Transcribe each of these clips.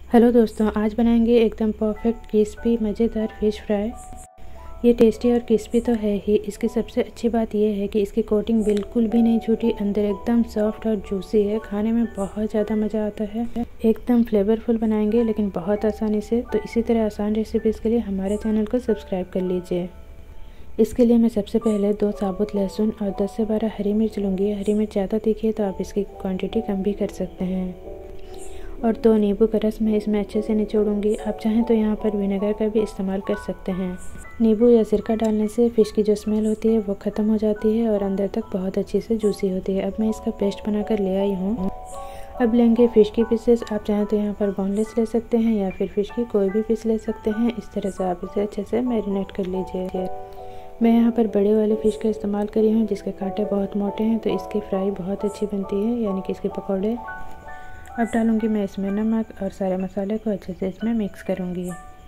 Hello दोस्तों, आज बनाएंगे एकदम परफेक्ट क्रिस्पी मज़ेदार फ़िश फ्राई। ये टेस्टी और क्रिस्पी तो है ही, इसकी सबसे अच्छी बात यह है कि इसकी कोटिंग बिल्कुल भी नहीं छूटी, अंदर एकदम सॉफ्ट और जूसी है। खाने में बहुत ज़्यादा मज़ा आता है। एकदम फ्लेवरफुल बनाएंगे लेकिन बहुत आसानी से। तो इसी तरह आसान रेसिपीज़ के लिए हमारे चैनल को सब्सक्राइब कर लीजिए। इसके लिए मैं सबसे पहले 2 साबुत लहसुन और 10 से 12 हरी मिर्च लूँगी। हरी मिर्च ज़्यादा तीखी है तो आप इसकी क्वांटिटी कम भी कर सकते हैं। और 2 नींबू का रस मैं इसमें अच्छे से निचोड़ूंगी। आप चाहें तो यहाँ पर विनेगर का भी इस्तेमाल कर सकते हैं। नींबू या सिरका डालने से फ़िश की जो स्मेल होती है वो ख़त्म हो जाती है और अंदर तक बहुत अच्छी से जूसी होती है। अब मैं इसका पेस्ट बनाकर ले आई हूँ। अब लेंगे फ़िश की पीसेस। आप चाहें तो यहाँ पर बोनलेस ले सकते हैं या फिर फ़िश की कोई भी पीस ले सकते हैं। इस तरह से आप इसे अच्छे से मैरिनेट कर लीजिए। मैं यहाँ पर बड़े वाले फ़िश का इस्तेमाल करी हूँ जिसके कांटे बहुत मोटे हैं, तो इसकी फ्राई बहुत अच्छी बनती है, यानी कि इसके पकौड़े। अब डालूंगी मैं इसमें नमक और सारे मसाले को अच्छे से इसमें मिक्स करूंगी।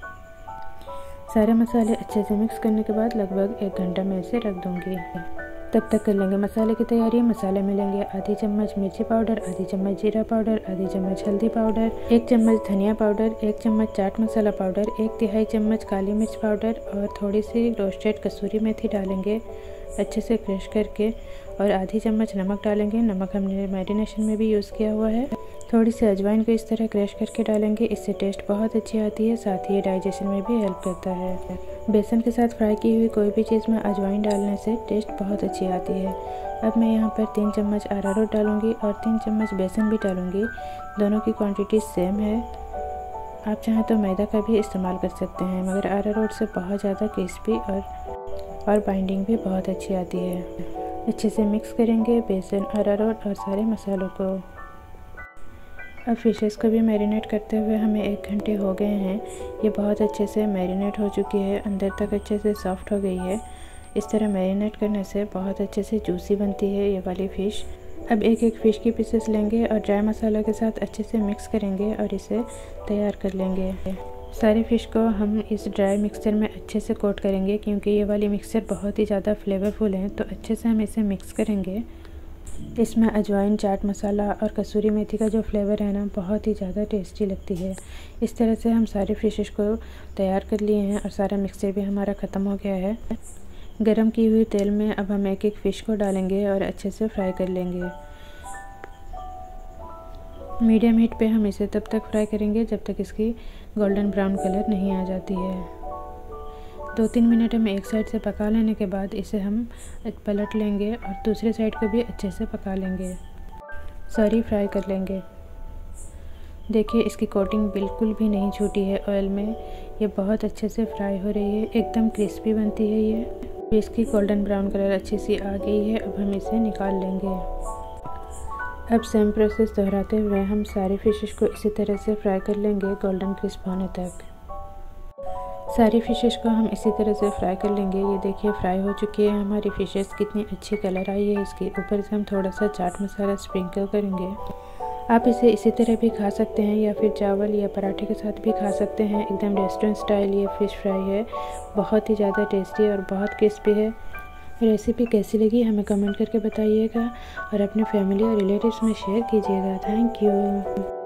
सारे मसाले अच्छे से मिक्स करने के बाद लगभग 1 घंटा मैं इसे रख दूंगी। तब तक कर लेंगे मसाले की तैयारी। मसाले में लेंगे आधी चम्मच मिर्ची पाउडर, आधी चम्मच जीरा पाउडर, आधी चम्मच हल्दी पाउडर, 1 चम्मच धनिया पाउडर, 1 चम्मच चाट मसाला पाउडर, 1/3 चम्मच काली मिर्च पाउडर और थोड़ी सी रोस्टेड कसूरी मेथी डालेंगे अच्छे से क्रश करके। और आधी चम्मच नमक डालेंगे। नमक हमने मैरिनेशन में भी यूज़ किया हुआ है। थोड़ी सी अजवाइन को इस तरह क्रश करके डालेंगे, इससे टेस्ट बहुत अच्छी आती है, साथ ही ये डाइजेशन में भी हेल्प करता है। बेसन के साथ फ्राई की हुई कोई भी चीज़ में अजवाइन डालने से टेस्ट बहुत अच्छी आती है। अब मैं यहाँ पर 3 चम्मच अरारोट डालूंगी और 3 चम्मच बेसन भी डालूंगी। दोनों की क्वांटिटी सेम है। आप चाहें तो मैदा का भी इस्तेमाल कर सकते हैं, मगर अरारोट से बहुत ज़्यादा क्रिस्पी और बाइंडिंग भी बहुत अच्छी आती है। अच्छे से मिक्स करेंगे बेसन, अरारोट और सारे मसालों को। अब फिशेस को भी मैरिनेट करते हुए हमें 1 घंटे हो गए हैं। ये बहुत अच्छे से मैरिनेट हो चुकी है, अंदर तक अच्छे से सॉफ्ट हो गई है। इस तरह मैरिनेट करने से बहुत अच्छे से जूसी बनती है ये वाली फ़िश। अब एक फ़िश की पीसेस लेंगे और ड्राई मसाला के साथ अच्छे से मिक्स करेंगे और इसे तैयार कर लेंगे। सारी फ़िश को हम इस ड्राई मिक्सचर में अच्छे से कोट करेंगे, क्योंकि ये वाली मिक्सचर बहुत ही ज़्यादा फ्लेवरफुल है। तो अच्छे से हम इसे मिक्स करेंगे। इसमें अजवाइन, चाट मसाला और कसूरी मेथी का जो फ्लेवर है ना, बहुत ही ज़्यादा टेस्टी लगती है। इस तरह से हम सारे फिशेस को तैयार कर लिए हैं और सारा मिक्सचर भी हमारा ख़त्म हो गया है। गरम की हुई तेल में अब हम एक फ़िश को डालेंगे और अच्छे से फ्राई कर लेंगे। मीडियम हीट पे हम इसे तब तक फ्राई करेंगे जब तक इसकी गोल्डन ब्राउन कलर नहीं आ जाती है। 2-3 मिनट हम एक साइड से पका लेने के बाद इसे हम पलट लेंगे और दूसरी साइड को भी अच्छे से पका लेंगे, फ्राई कर लेंगे। देखिए, इसकी कोटिंग बिल्कुल भी नहीं छूटी है ऑयल में। ये बहुत अच्छे से फ्राई हो रही है, एकदम क्रिस्पी बनती है ये। इसकी गोल्डन ब्राउन कलर अच्छी सी आ गई है। अब हम इसे निकाल लेंगे। अब सेम प्रोसेस दोहराते हुए हम सारी फिशेस को इसी तरह से फ्राई कर लेंगे गोल्डन क्रिस्प होने तक। सारी फिशेस को हम इसी तरह से फ्राई कर लेंगे। ये देखिए, फ्राई हो चुकी है हमारी फिशेस, कितनी अच्छी कलर आई है इसकी। ऊपर से हम थोड़ा सा चाट मसाला स्प्रिंकल करेंगे। आप इसे इसी तरह भी खा सकते हैं या फिर चावल या पराठे के साथ भी खा सकते हैं। एकदम रेस्टोरेंट स्टाइल ये फ़िश फ्राई है, बहुत ही ज़्यादा टेस्टी और बहुत क्रिस्पी है। रेसिपी कैसी लगी हमें कमेंट करके बताइएगा और अपने फैमिली और रिलेटिव्स में शेयर कीजिएगा। Thank you.